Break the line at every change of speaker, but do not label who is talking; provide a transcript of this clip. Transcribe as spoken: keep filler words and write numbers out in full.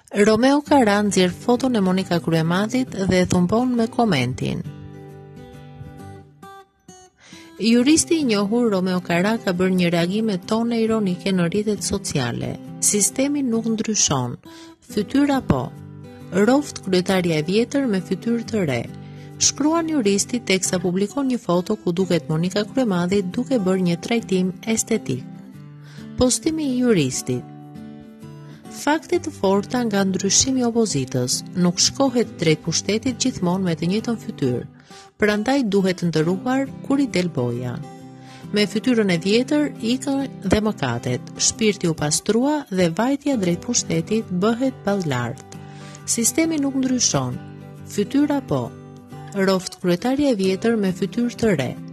Romeo Kara nxjerr foton e Monika Kryemadhit dhe e thumbon me komentin. Juristi i njohur Romeo Kara ka bërë një reagim me tone ironike në rrjetet sociale. Sistemi nuk ndryshon, fytyra po. Roft kryetaria e vjetër me fytyrë të re. Shkruan juristi teksa publikon një foto ku duket Monika Kryemadhit duke bërë një trajtim estetik. Postimi i juristit. Fakte të forta nga ndryshimi i opozitës, nuk shkohet drejt pushtetit gjithmonë me të njëjtën fytyrë, prandaj duhet ndëruar kur i del boja. Me fytyrën e vjetër ikën dhe mëkatet, shpirti u pastrua dhe vajtja drejt pushtetit bëhet ballart. Sistemi nuk ndryshon, fytyra po. Roft kryetaria e vjetër me fytyrë të re.